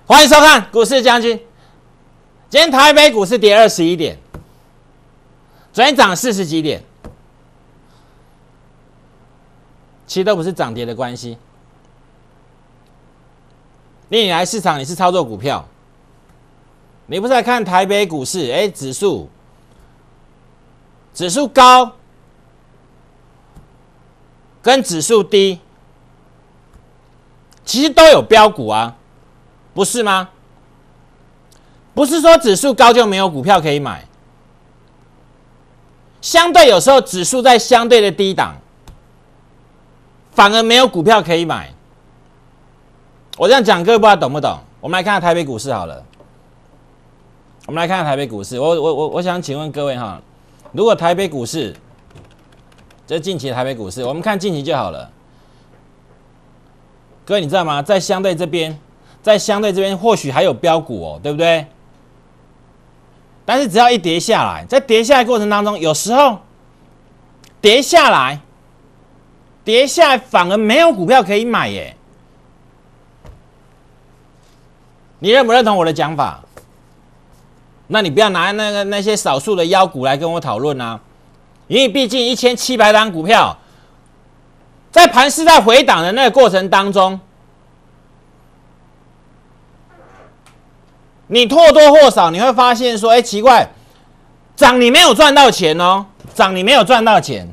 欢迎收看股市将军。今天台北股市跌21点，昨天涨40几点，其实都不是涨跌的关系。你来市场，你是操作股票，你不是来看台北股市，指数高跟指数低，其实都有标股啊，不是吗？不是说指数高就没有股票可以买，相对有时候指数在相对的低档，反而没有股票可以买。我这样讲，各位不知道懂不懂？我们来看看台北股市好了。我们来看看台北股市。我想请问各位哈，如果台北股市，这是近期的台北股市，我们看近期就好了。各位你知道吗？在相对这边或许还有标股哦，对不对？但是只要一跌下来，在跌下来过程当中，有时候跌下来反而没有股票可以买耶。你认不认同我的讲法？那你不要拿那些少数的妖股来跟我讨论啊，因为毕竟1700档股票，在盘势在回档的那个过程当中，你或多或少你会发现说，奇怪，涨你没有赚到钱哦，涨你没有赚到钱，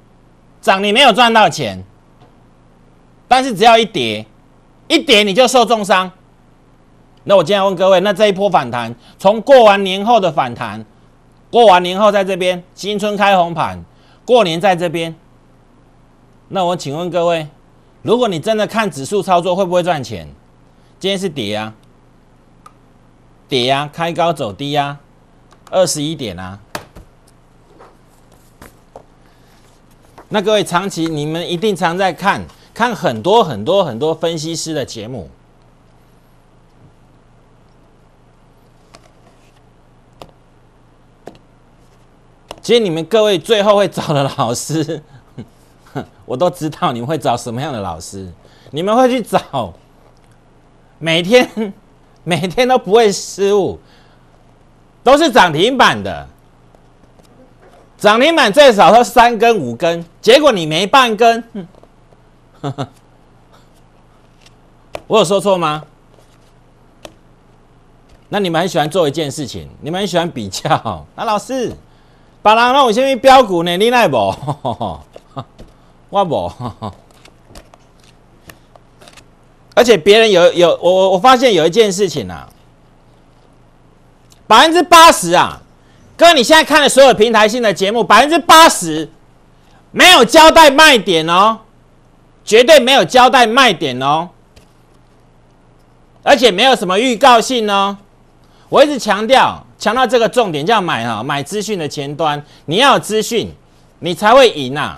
但是只要一跌你就受重伤。那我今天问各位，那这一波反弹，从过完年后的反弹，过完年后在这边新春开红盘，过年在这边，那我请问各位，如果你真的看指数操作，会不会赚钱？今天是跌啊，开高走低啊，21点啊。那各位长期你们一定常在看很多分析师的节目。其实你们各位最后会找的老师，我都知道你们会找什么样的老师。你们会去找每天都不会失误，都是涨停板的，涨停板最少都3根5根，结果你没半根，我有说错吗？那你们很喜欢做一件事情，你们很喜欢比较。那老师，别人拢有什么标股呢？你哪无？我无。而且别人我发现有一件事情啊，80%啊，各位你现在看的所有平台性的节目，80%没有交代卖点哦，绝对没有交代卖点哦，而且没有什么预告性哦。我一直强调这个重点，叫买资讯的前端，你要有资讯，你才会赢啊。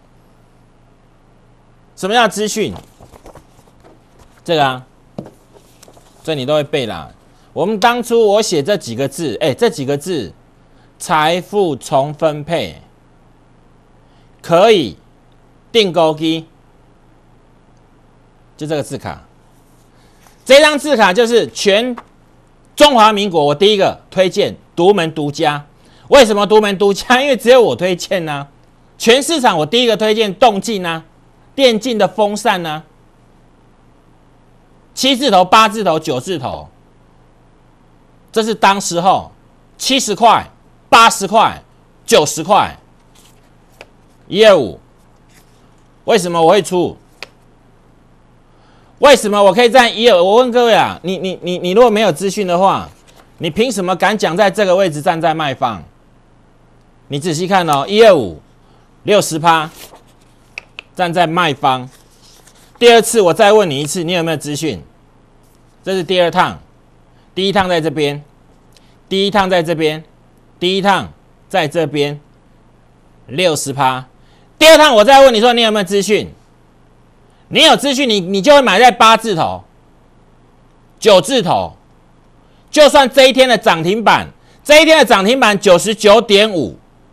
什么叫资讯？这个啊，这你都会背啦。我们当初我写这几个字，这几个字，财富重分配，可以定勾机，就这个字卡。这张字卡就是全中华民国我第一个推荐，独门独家。为什么独门独家？因为只有我推荐啊。全市场我第一个推荐动静啊，电竞的风扇啊，7字头、8字头、9字头，这是当时候70块、80块、90块125。为什么我会出？为什么我可以在125？我问各位啊，你如果没有资讯的话，你凭什么敢讲在这个位置站在卖方？你仔细看哦，125 60%站在卖方。第二次我再问你一次，你有没有资讯？这是第二趟，第一趟在这边，第一趟在这边，第一趟在这边，60%。第二趟我再问你说，你有没有资讯？你有资讯，你就会买在8字头、9字头。就算这一天的涨停板99.5，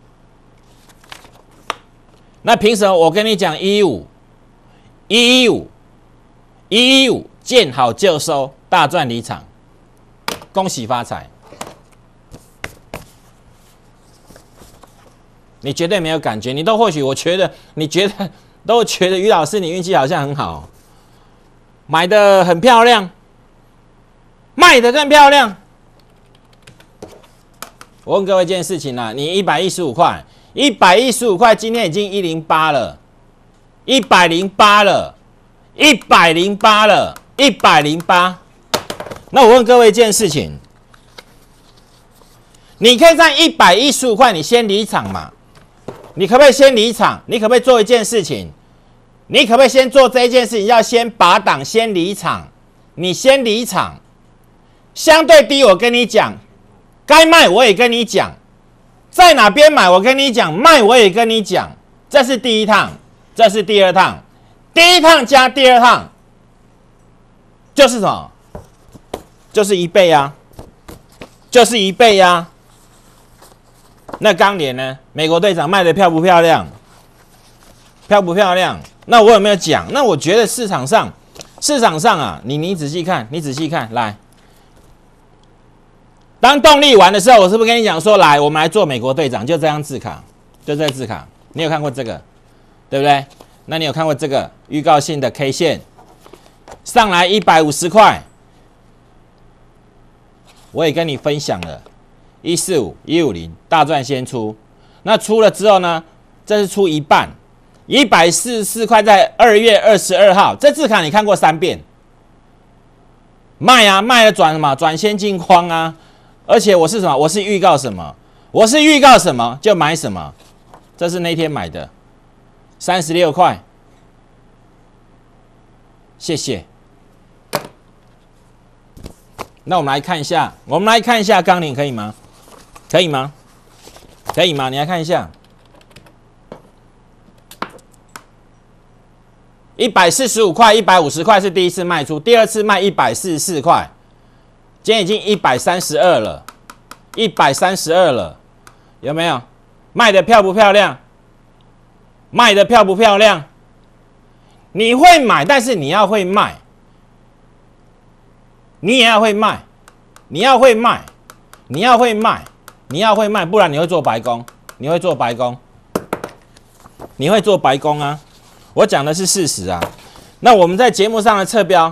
那凭什么我跟你讲115见好就收，大赚离场？ 恭喜发财。你绝对没有感觉，你都或许我觉得你觉得都觉得于老师你运气好像很好，买的很漂亮，卖的更漂亮。我问各位一件事情啦，你115块，115块，今天已经108了，108了，108了，108。那我问各位一件事情，你可以在115块，你先离场嘛？你可不可以先离场？你可不可以做一件事情？你可不可以先做这一件事情？要先拔档，先离场。你先离场，相对低，我跟你讲，该卖我也跟你讲，在哪边买我跟你讲，卖我也跟你讲。这是第一趟，这是第二趟，第一趟加第二趟就是什么？就是1倍啊，就是1倍啊。那钢联呢？美国队长卖的漂不漂亮？漂不漂亮？那我有没有讲？那我觉得市场上啊，你仔细看，你仔细看，来，当动力完的时候，我是不是跟你讲说，来，我们来做美国队长，就这样字卡，就这字卡，你有看过这个，对不对？那你有看过这个预告性的 K 线上来150块，我也跟你分享了。145、150大赚先出，那出了之后呢？这是出一半，144块在2月22号，这字卡你看过3遍，卖啊，卖了转什么？转先进框啊！而且我是什么？我是预告什么？我是预告什么就买什么，这是那天买的，36块，谢谢。那我们来看一下，钢联可以吗？可以吗？可以吗？你来看一下，145块、150块是第一次卖出，第二次卖144块，今天已经132了，132了，有没有？卖的漂不漂亮？卖的漂不漂亮？你会买，但是你要会卖，你也要会卖，你要会卖，你要会卖。你要会卖，不然你会做白工，你会做白工，你会做白工啊！我讲的是事实啊。那我们在节目上的侧标，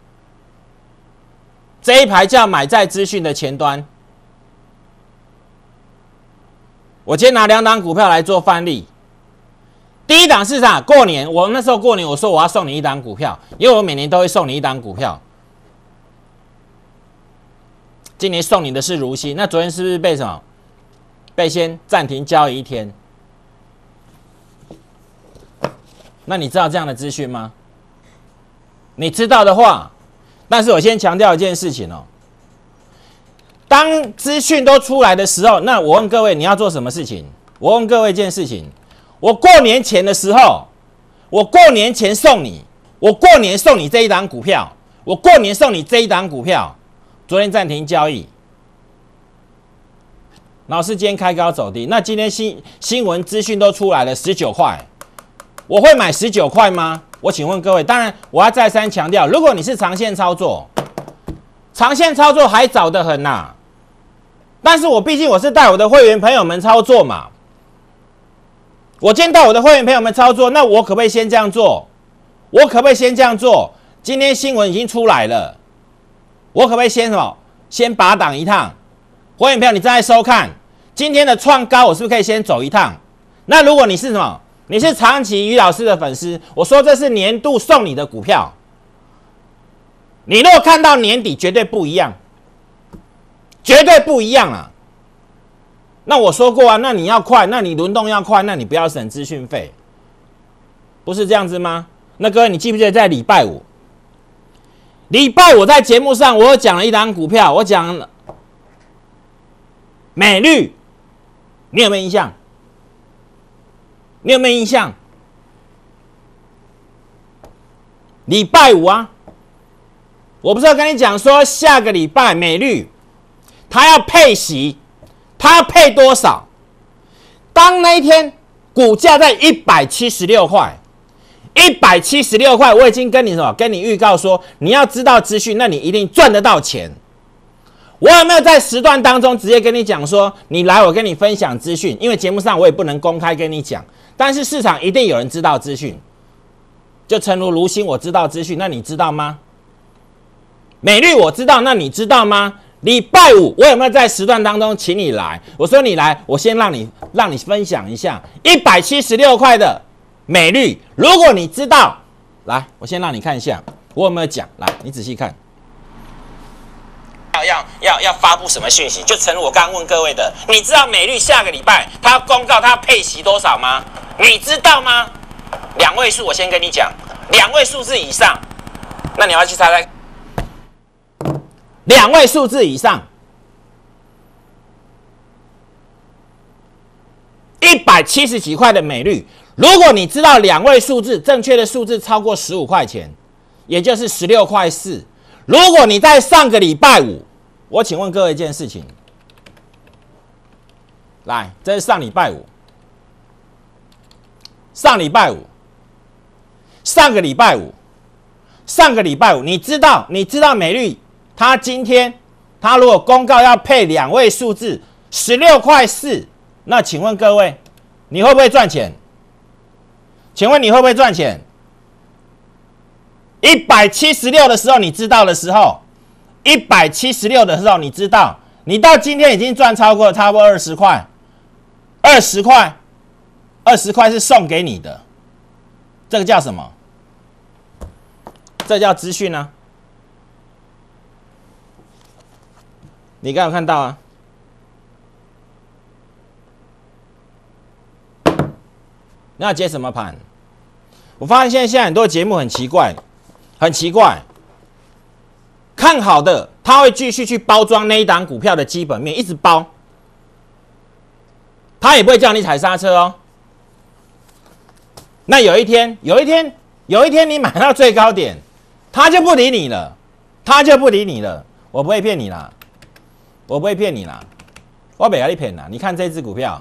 这一排叫买在资讯的前端。我今天拿2档股票来做范例。第一档是啥？过年，我那时候过年，我说我要送你1档股票，因为我每年都会送你1档股票。今年送你的是如新，那昨天是不是被什么？被先暂停交易1天？那你知道这样的资讯吗？你知道的话，但是我先强调一件事情哦。当资讯都出来的时候，那我问各位你要做什么事情？我问各位一件事情：我过年前的时候，我过年前送你，我过年送你这1档股票，我过年送你这1档股票。昨天暂停交易，老师今天开高走低，那今天新闻资讯都出来了，19块，我会买19块吗？我请问各位，当然我要再三强调，如果你是长线操作，长线操作还早得很呐。但是我毕竟我是带我的会员朋友们操作嘛，我今天带我的会员朋友们操作，那我可不可以先这样做？我可不可以先这样做？今天新闻已经出来了。我可不可以先什么？先拔档一趟，会员朋友，你正在收看今天的创高，我是不是可以先走一趟？那如果你是什么？你是长期于老师的粉丝，我说这是年度送你的股票，你如果看到年底，绝对不一样，绝对不一样啊！那我说过啊，那你要快，那你轮动要快，那你不要省资讯费，不是这样子吗？那各位，你记不记得在礼拜五？礼拜我在节目上，我有讲了1档股票，我讲美绿，你有没有印象？你有没有印象？礼拜五啊，我不是要跟你讲说下个礼拜美绿它要配息，它要配多少？当那一天股价在176块。176块，我已经跟你什么？跟你预告说，你要知道资讯，那你一定赚得到钱。 我有没有在时段当中直接跟你讲说，你来我跟你分享资讯？因为节目上我也不能公开跟你讲，但是市场一定有人知道资讯。就诚如如新，我知道资讯，那你知道吗？美绿我知道，那你知道吗？礼拜五我有没有在时段当中请你来？我说你来，我先让你分享一下176块的美绿，如果你知道，来，我先让你看一下我有没有讲，来，你仔细看。要发布什么讯息？就诚如我刚刚问各位的，你知道美绿下个礼拜它要公告它配息多少吗？你知道吗？2位数，我先跟你讲，2位数字以上，那你要去猜猜，2位数字以上，170几块的美绿，如果你知道2位数字，正确的数字超过15块钱，也就是16块4。如果你在上个礼拜五，我请问各位一件事情，来，这是上礼拜五，上个礼拜五，你知道美绿，它今天它如果公告要配2位数字16块4，那请问各位，你会不会赚钱？请问你会不会赚钱？176的时候你知道的时候，176的时候你知道，你到今天已经赚超过差不多20块，20块是送给你的，这个叫什么？这叫资讯啊！你刚有看到啊？你要接什么盘？我发现现在很多节目很奇怪，看好的他会继续去包装那一档股票的基本面，一直包，他也不会叫你踩刹车哦。那有一天你买到最高点，他就不理你了，我不会骗你啦，我不会骗你啦，我不会骗啦。你看这只股票，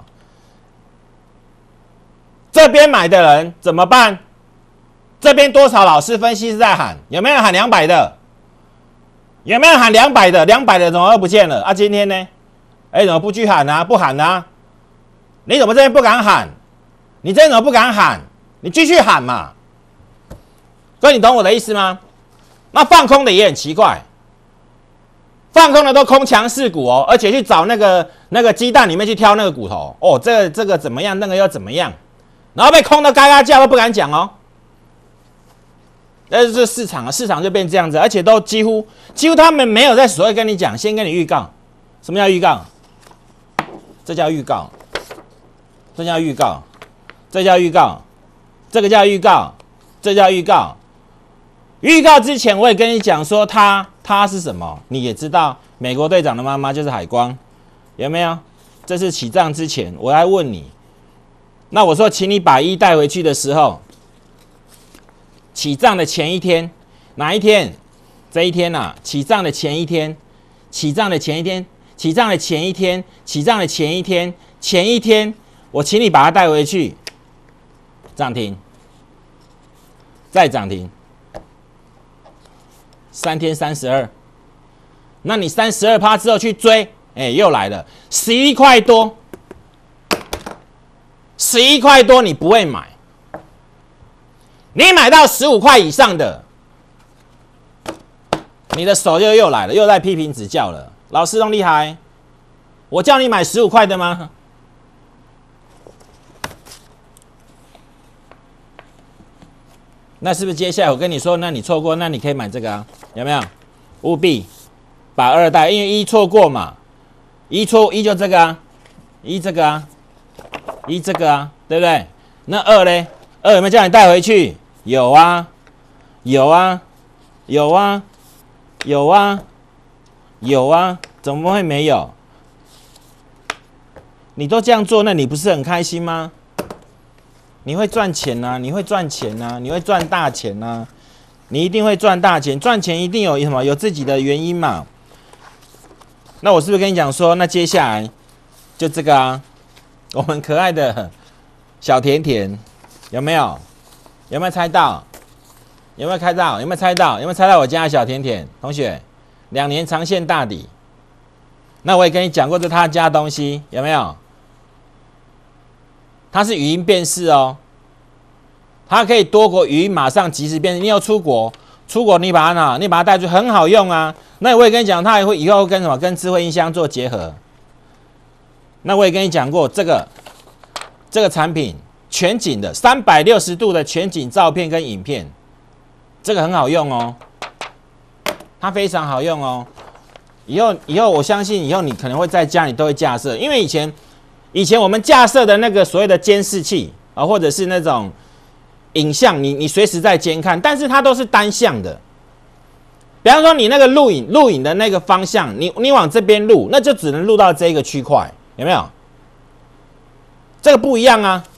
这边买的人怎么办？这边多少老师分析是在喊？有没有喊200的？有没有喊200的？200的怎么又不见了啊？今天呢？哎，怎么不去喊啊？不喊啊？你怎么这边不敢喊？你这边怎么不敢喊？你继续喊嘛！所以你懂我的意思吗？那放空的也很奇怪，放空的都空强势股哦，而且去找那个鸡蛋里面去挑那个骨头哦，这个怎么样？那个又怎么样？然后被空的嘎嘎叫都不敢讲哦。但是这市场啊，市场就变这样子，而且都几乎他们没有在所谓跟你讲，先跟你预告。什么叫预告？这叫预告，这叫预告，这叫预告，这个叫预告，这叫预告。预告之前我也跟你讲说它是什么，你也知道，美国队长的妈妈就是海光，有没有？这是起账之前，我来问你，那我说请你把1带回去的时候。起账的前一天，哪一天？这一天啊，起账的前一天，前一天，我请你把它带回去，涨停，再涨停，3天32，那你32%之后去追，哎，又来了，11块多，11块多你不会买。你买到15块以上的，你的手又来了，又在批评指教了。老师都厉害，我叫你买15块的吗？那是不是接下来我跟你说，那你错过，那你可以买这个啊？有没有？务必把2带，因为1错过嘛，1就这个啊，1这个啊，1这个啊，对不对？那2嘞？2有没有叫你带回去？有啊，怎么会没有？你都这样做，那你不是很开心吗？你会赚钱啊，你会赚大钱啊，你一定会赚大钱，赚钱一定有什么？有自己的原因嘛。那我是不是跟你讲说，那接下来就这个啊，我们可爱的小甜甜，有没有？有没有猜到？有没有猜到我家的小甜甜同学？2年长线大底， 那我也跟你讲过，这他家东西有没有？它是语音辨识哦，它可以多国语音马上即时辨识。你有出国你把它带出去，很好用啊。那我也跟你讲，它也会以后跟什么跟智慧音箱做结合。那我也跟你讲过，这个产品全景的360度的全景照片跟影片，这个很好用哦，它非常好用哦。以后我相信以后你可能会在家里都会架设，因为以前我们架设的那个所谓的监视器啊，或者是那种影像，你随时在监看，但是它都是单向的。比方说你那个录影的那个方向，你往这边录，那就只能录到这个区块，有没有？这个不一样啊，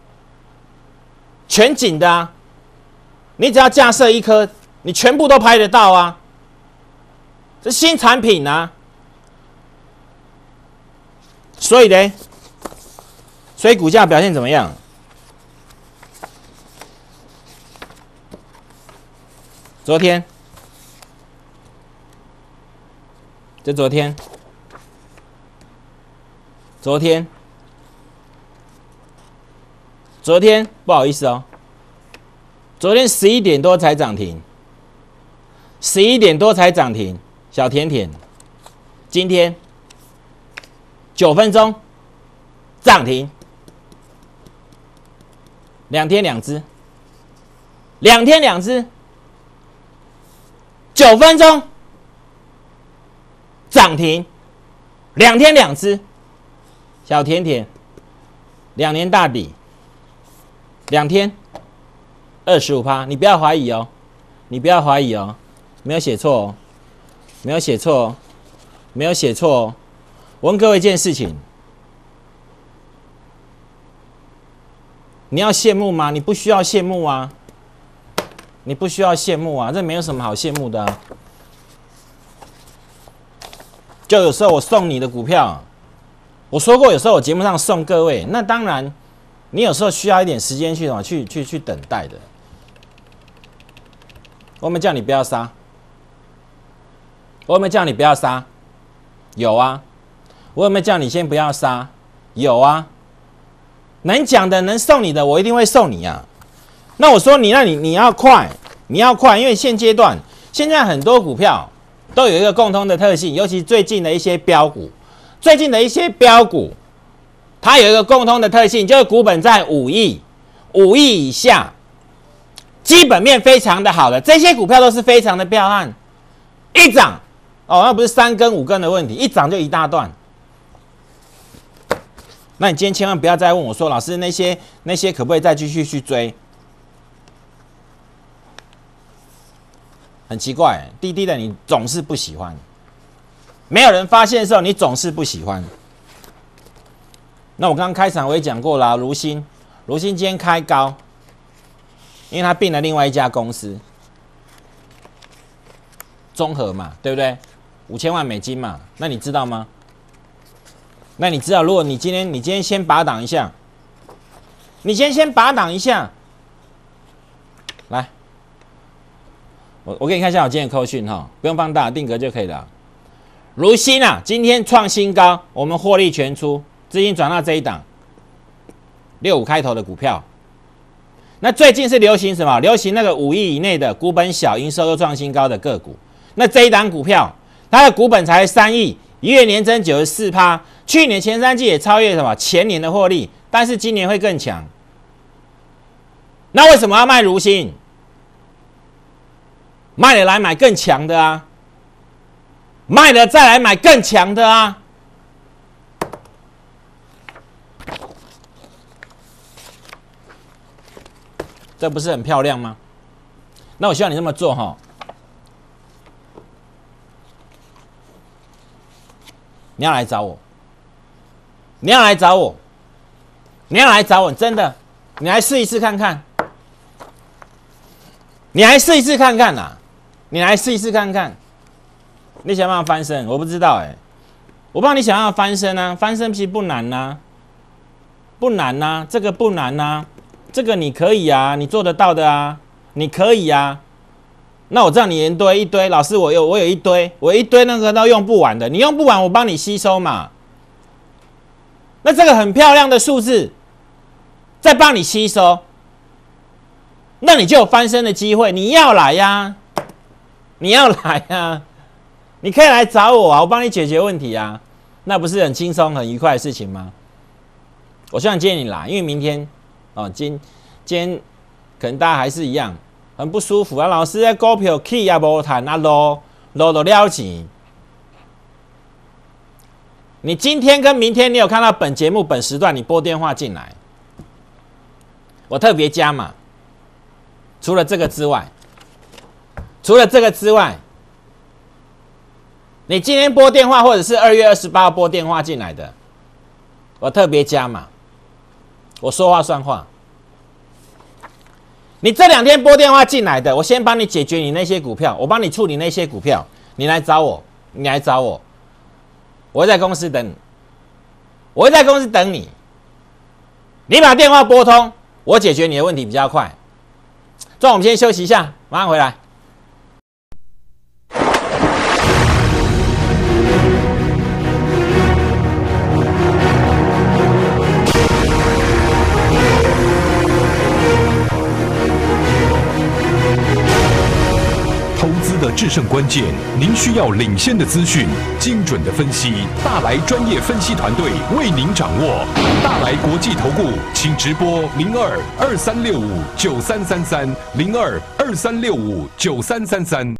全景的啊，你只要架设一颗，你全部都拍得到啊。这新产品啊，所以股价表现怎么样？昨天，不好意思哦，昨天11点多才涨停，11点多才涨停，小甜甜，今天9分钟涨停，2天2只，2天2只，9分钟涨停，2天2只，小甜甜，2年大底，2天25%，你不要怀疑哦，没有写错哦，没有写错哦。我问各位一件事情，你要羡慕吗？你不需要羡慕啊，这没有什么好羡慕的啊。就有时候我送你的股票，我说过，有时候我节目上送各位，那当然，你有时候需要一点时间去等待的。我没叫你不要杀，有啊。我有没有叫你先不要杀？有啊。能讲的、能送你的，我一定会送你啊。那我说你要快，因为现在很多股票都有一个共通的特性，尤其最近的一些标股，它有一个共通的特性，就是股本在5亿以下，基本面非常的好的这些股票都是非常的彪悍，一涨哦，那不是3根5根的问题，一涨就一大段。那你今天千万不要再问我说，老师那些可不可以再继续去追？很奇怪，低低的你总是不喜欢，没有人发现的时候你总是不喜欢。那我刚刚开场我也讲过了，如新今天开高，因为它并了另外一家公司，综合嘛，对不对？5000万美金嘛，那你知道吗？那你知道，如果你今天先拔档一下，来，我给你看一下我今天的扣讯哈，不用放大，定格就可以了。如新啊，今天创新高，我们获利全出，资金转到这一档65开头的股票。那最近是流行什么？流行那个5亿以内的股本小、营收又创新高的个股。那这一档股票，它的股本才3亿，1月年增94%，去年前3季也超越什么前年的获利，但是今年会更强。那为什么要卖如新？卖了来买更强的啊，卖了再来买更强的啊。这不是很漂亮吗？那我希望你这么做哈。你要来找我，真的，你来试一次看看，你来试一次看看，你想办法翻身？我不知道我不知道你想要翻身啊，翻身其实不难啊，这个不难啊，这个你可以啊，你做得到的啊，你可以啊， 那我知道你一堆，老师我有一堆，我一堆那个都用不完的，你用不完我帮你吸收嘛。那这个很漂亮的数字，再帮你吸收，那你就有翻身的机会。你要来呀，你要来呀，你可以来找我啊，我帮你解决问题啊，那不是很轻松很愉快的事情吗？我希望建议你来，因为明天哦，今天可能大家还是一样。很不舒服啊！老师在股票起也无谈啊，落就了钱。你今天跟明天，你有看到本节目本时段，你拨电话进来，我特别加码。除了这个之外，你今天拨电话，或者是2月28号拨电话进来的，我特别加码。我说话算话。你这2天拨电话进来的，我先帮你解决你那些股票，我帮你处理那些股票，你来找我，我会在公司等你，你把电话拨通，我解决你的问题比较快。这我们先休息一下，马上回来。 的制胜关键，您需要领先的资讯、精准的分析，大来专业分析团队为您掌握。大来国际投顾，请直拨02-2365-9333，02-2365-9333。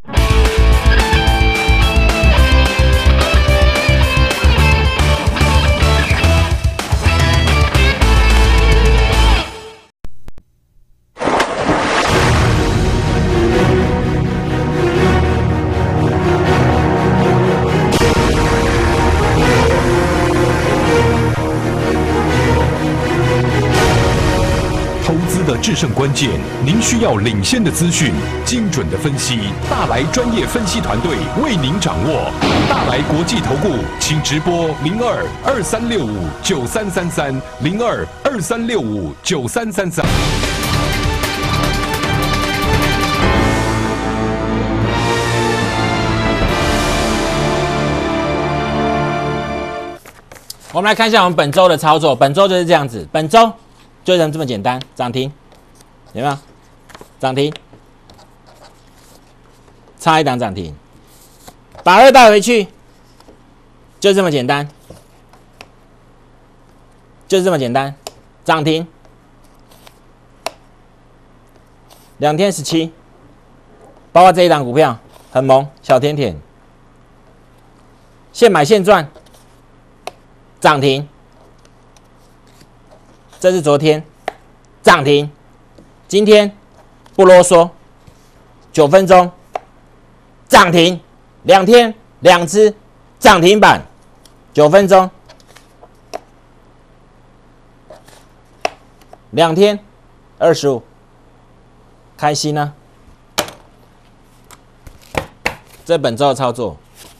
的制胜关键，您需要领先的资讯、精准的分析，大来专业分析团队为您掌握。大来国际投顾，请直拨02-2365-9333，02-2365-9333。 我们来看一下我们本周的操作，本周就是这样子，本周就这么简单，涨停，有没有？涨停，差一档涨停，把2带回去，就这么简单，就是这么简单，涨停，2天17，包括这一档股票很萌，小甜甜，现买现赚，涨停。这是昨天涨停，今天不啰嗦，9分钟涨停，2天2只涨停板，9分钟，2天25，开心呢、这本周的操作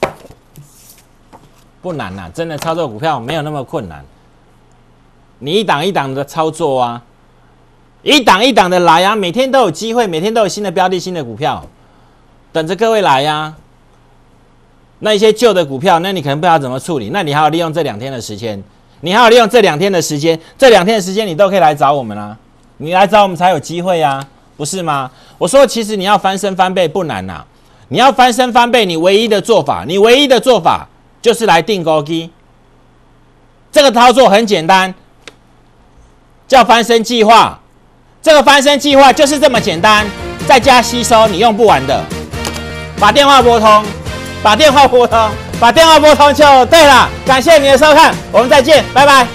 不难呐、真的操作股票没有那么困难。你一档一档的操作啊，一档一档的来啊，每天都有机会，每天都有新的标的、新的股票，等着各位来啊。那一些旧的股票，那你可能不知道怎么处理，那你还要利用这2天的时间，这2天的时间你都可以来找我们啊，你来找我们才有机会啊，不是吗？我说其实你要翻身翻倍不难啊，你要翻身翻倍，你唯一的做法就是来订钩机，这个操作很简单。叫翻身计划，这个翻身计划就是这么简单，再加吸收你用不完的，把电话拨通就对了。感谢你的收看，我们再见，拜拜。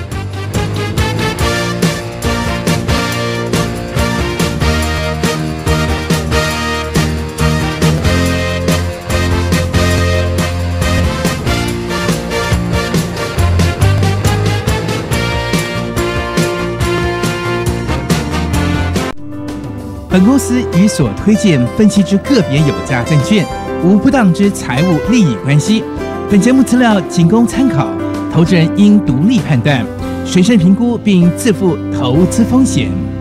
本公司与所推荐分析之个别有价证券无不当之财务利益关系。本节目资料仅供参考，投资人应独立判断、审慎评估并自负投资风险。